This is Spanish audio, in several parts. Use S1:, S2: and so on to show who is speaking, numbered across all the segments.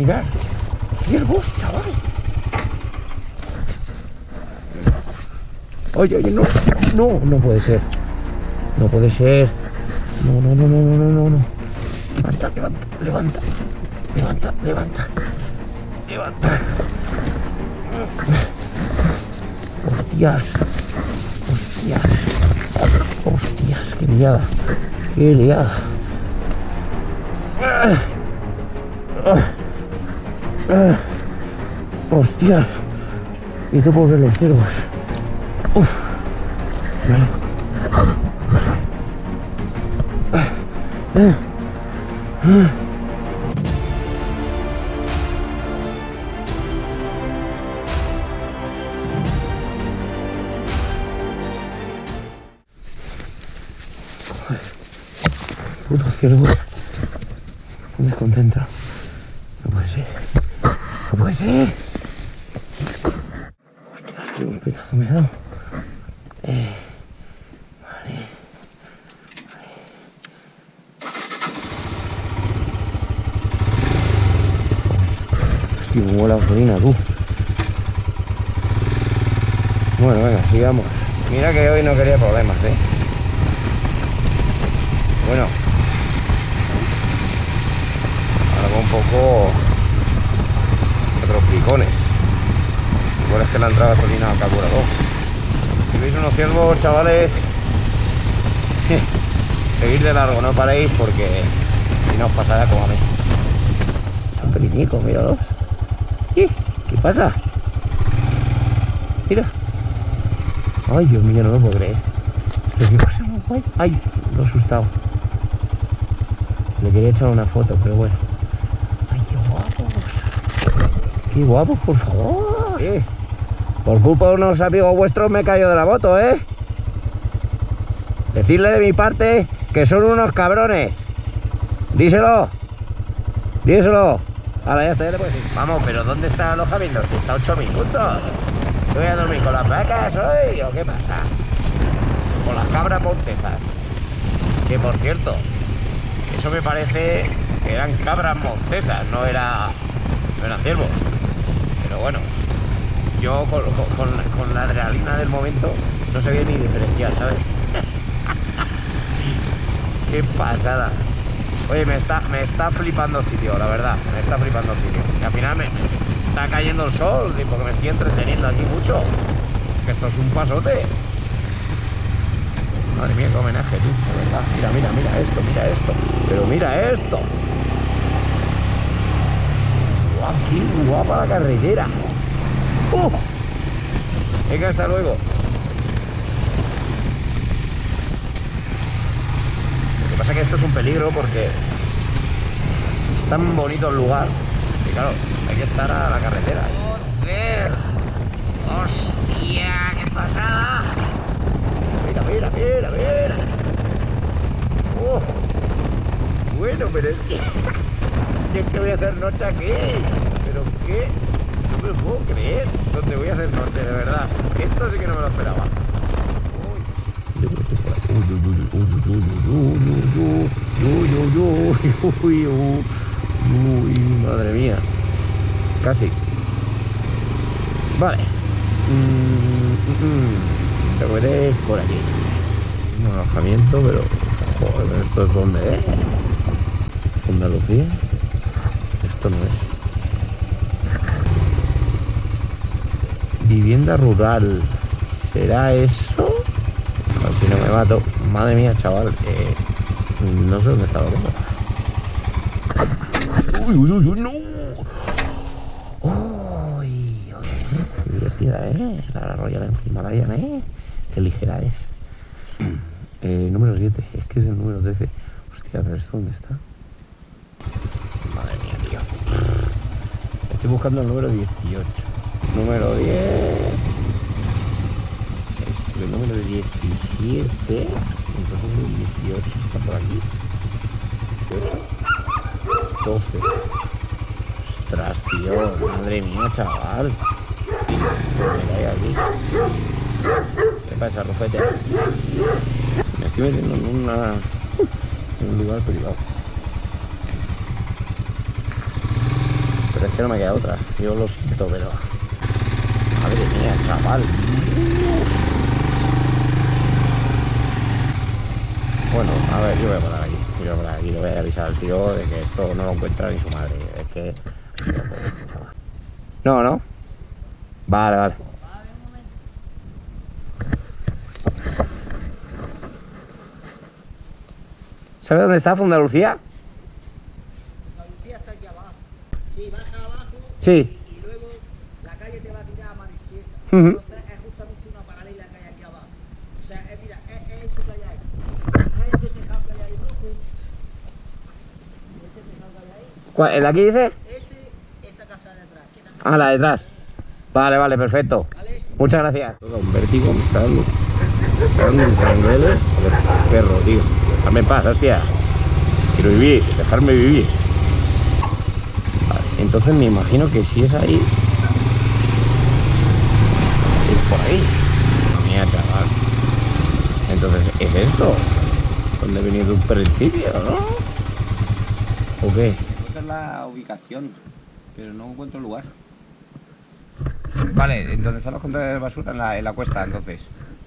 S1: Mirad, ciervos, chaval. Oye, oye, no, no, no puede ser. No puede ser. No, no, no, no, no, no, no. Levanta, levanta, levanta. Levanta, levanta. Levanta. Hostias. Hostias. Hostias, qué liada. Qué liada. Hostias. Y esto por ver los ciervos. Uf. Vale. Puto ciervo. Me desconcentra. No puede ser. No puede ser. Hostias, qué golpetazo me he dado. Vale. Hostia, me huele a gasolina, tú. Bueno, venga, sigamos. Mira que hoy no quería problemas, Bueno. Algo un poco... otros picones. Igual es que le ha entrado gasolina al carburador. Si veis unos ciervos, chavales, seguid de largo, no paréis porque si no os pasará como a mí. Son pequeñicos, míralos. ¿Qué pasa? Mira. Ay, Dios mío, no lo puedo creer. ¿Qué pasa, muy guay? Ay, lo he asustado. Le quería echar una foto, pero bueno. Ay, qué guapos. Qué guapos, por favor. Por culpa de unos amigos vuestros me he caído de la moto, Decidle de mi parte que son unos cabrones. Díselo. Díselo. Ahora ya está, ya te puedes ir. Vamos, pero ¿dónde está el alojamiento? Si está 8 minutos. ¿Yo voy a dormir con las vacas hoy o qué pasa? Con las cabras montesas. Que por cierto, eso me parece que eran cabras montesas, no eran ciervos. Pero bueno, yo con la adrenalina del momento no sabía ni diferenciar, ¿sabes? Qué pasada. Oye, me está flipando el sitio, la verdad. Me está flipando el sitio. Y al final se está cayendo el sol, porque me estoy entreteniendo aquí mucho. Es que esto es un pasote. Madre mía, qué homenaje, tú, de verdad. Mira esto. Pero mira esto. ¡Guau, qué guapa la carretera! Venga, hasta luego. Lo que pasa es que esto es un peligro porque es tan bonito el lugar que claro, hay que estar a la carretera. ¡Joder! ¡Hostia! ¡Qué pasada! Mira. Bueno, pero es que... si es que voy a hacer noche aquí. ¿Pero qué? No me lo puedo creer. ¿Dónde voy a hacer noche, de verdad? Esto sí que no me lo esperaba. Uy, madre mía. Casi. Vale. Te metes por aquí. Un alojamiento, pero... joder, ¿esto es dónde es? Andalucía. Esto no es. Vivienda rural. ¿Será eso? A ver si no me mato. Madre mía, chaval. No sé dónde está la cosa. ¡Uy, no! ¡Uy! Qué divertida, La Royal en Himalaya, Qué ligera es. Número 7. Es que es el número 13. Hostia, pero ¿esto dónde está? Madre mía, tío. Estoy buscando el número 18. Número 10. El número 17. Entonces el 18 está por aquí. 18. 12. Ostras, tío. Madre mía, chaval. Me cae aquí. ¿Qué pasa, Rufete? Me estoy metiendo en un lugar privado. Pero es que no me queda otra. Yo lo siento, pero... Madre mía, chaval. Bueno, a ver, yo voy a parar aquí. Yo voy a parar aquí, le voy a avisar al tío de que esto no lo encuentra ni su madre. Es que... No, ¿no? Vale, vale. ¿Sabes dónde está Fundalucía?
S2: Fundalucía está aquí abajo. Sí, baja abajo.
S1: Sí.
S2: Y luego la calle te va a tirar a mano izquierda. Entonces es justamente una paralela que hay aquí abajo. O sea, mira, es eso que hay ahí. Ese tejado que hay ahí rojo. Ese tejado que hay ahí.
S1: ¿El de aquí dice?
S2: Esa casa de atrás.
S1: Ah, la de atrás. Vale, vale, perfecto.
S2: ¿Vale?
S1: Muchas gracias. Todo un vértigo me está dando. Me está dando un canguele. Joder, perro, tío. Dame en paz, hostia. Quiero vivir, dejarme vivir. Vale, entonces me imagino que si es ahí... Es por ahí. Mía, chaval. Entonces, ¿es esto? ¿Dónde he venido de un principio, no? ¿O qué?
S3: Encuentro la ubicación, pero no encuentro el lugar.
S1: Vale, ¿dónde están los contenedores de basura? En la cuesta, entonces.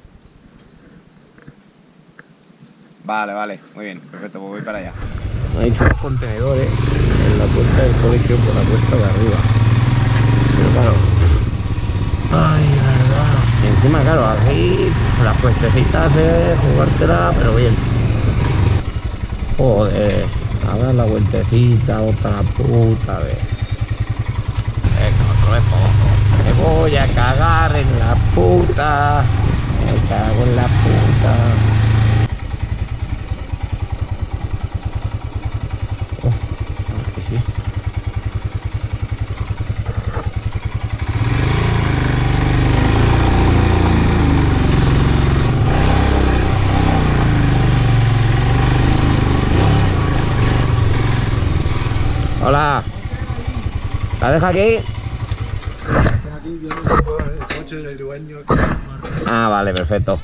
S1: Vale, vale, muy bien, perfecto, pues voy para allá. Me han hecho unos contenedores en la puerta del colegio por la cuesta de arriba. Pero claro... Ay, verdad. Y encima, claro, aquí las cuestecitas es jugártela, pero bien. Joder, a dar la vueltecita otra puta vez. Otro vez poco. Me voy a cagar en la puta. Me cago en la puta. ¿Qué es esto? Hola. ¿La deja aquí?
S4: Aquí viene el coche del dueño.
S1: Ah, vale, perfecto.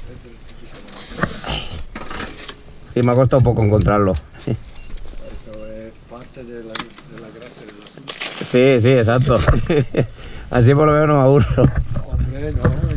S1: Sí, me ha costado un poco encontrarlo.
S4: Eso es parte de la gracia del asunto.
S1: Sí, sí, exacto. Así por lo menos no me aburro.
S4: Hombre, no.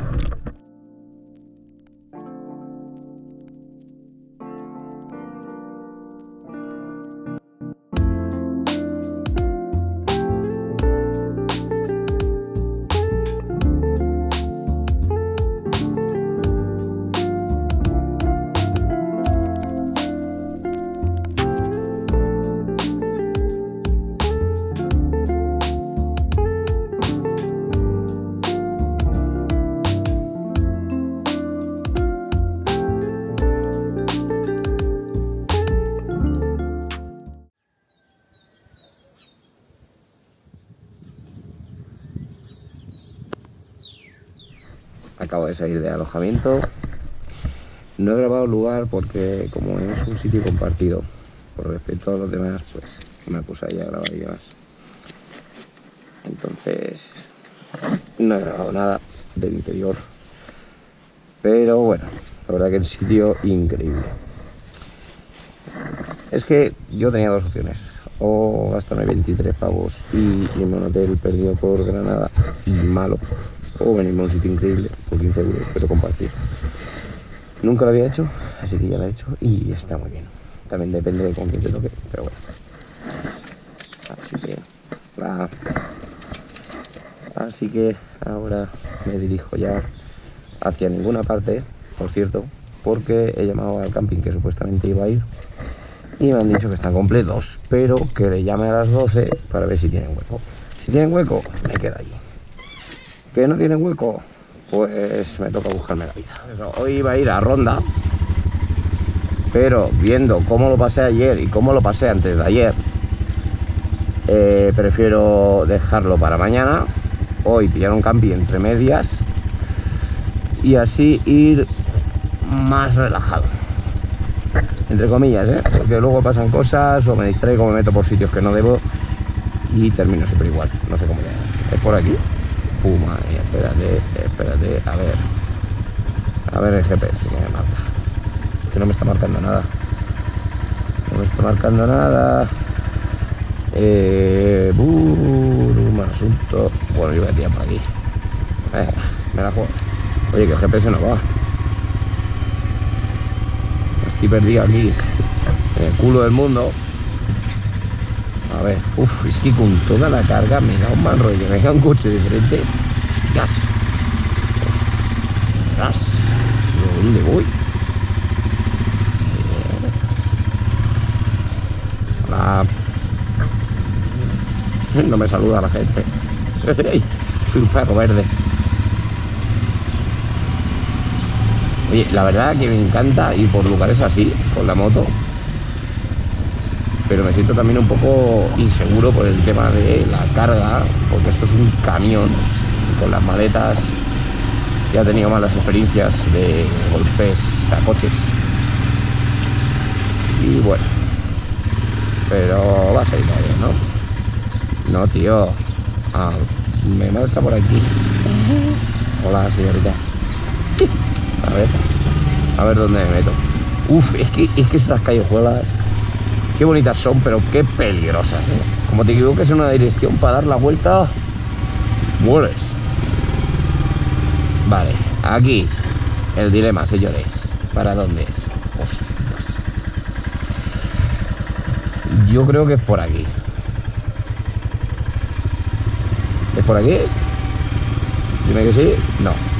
S1: Acabo de salir de alojamiento. No he grabado el lugar porque como es un sitio compartido, por respeto a los demás, pues me acusaría a grabar y demás. Entonces no he grabado nada del interior. Pero bueno, la verdad que el sitio increíble. Es que yo tenía dos opciones. O gastarme 23 pavos y irme a un hotel perdido por Granada y malo. O venirme a un sitio increíble por 15 euros, pero compartir. Nunca lo había hecho, así que ya lo he hecho y está muy bien. También depende de con quién te toque, pero bueno. Así que ahora me dirijo ya hacia ninguna parte, por cierto, porque he llamado al camping que supuestamente iba a ir y me han dicho que están completos, pero que le llame a las 12 para ver si tienen hueco. Si tienen hueco, me quedo allí. ¿Que no tienen hueco? Pues me toca buscarme la vida. Eso, hoy iba a ir a Ronda, pero viendo cómo lo pasé ayer y cómo lo pasé antes de ayer, prefiero dejarlo para mañana. Hoy pillar un camping entre medias y así ir más relajado, entre comillas, porque luego pasan cosas o me distraigo, me meto por sitios que no debo y termino siempre igual. No sé cómo llegar. ¿Es por aquí? Madre mía, espérate, a ver el GPS que me marca, que no me está marcando nada, Bueno, yo voy a tirar por aquí. Me la juego. Oye, que el GPS no va. Estoy perdido aquí. En el culo del mundo. A ver, es que con toda la carga me da un mal rollo. Que venga un coche de frente. Gas. Gas. ¿Dónde voy? Hola. No me saluda la gente. Soy un perro verde. Oye, la verdad que me encanta ir por lugares así, con la moto. Pero me siento también un poco inseguro por el tema de la carga, porque esto es un camión. Con las maletas ya he tenido malas experiencias de golpes a coches. Y bueno, pero va a salir bien, ¿no? No, tío. Me marca por aquí. Hola, señorita. A ver dónde me meto. Es que estas callejuelas, qué bonitas son, pero qué peligrosas, ¿eh? Como te equivoques en una dirección para dar la vuelta, mueres. Vale, aquí el dilema, señores. ¿Para dónde es? Hostias. Yo creo que es por aquí. ¿Es por aquí? Dime que sí. No.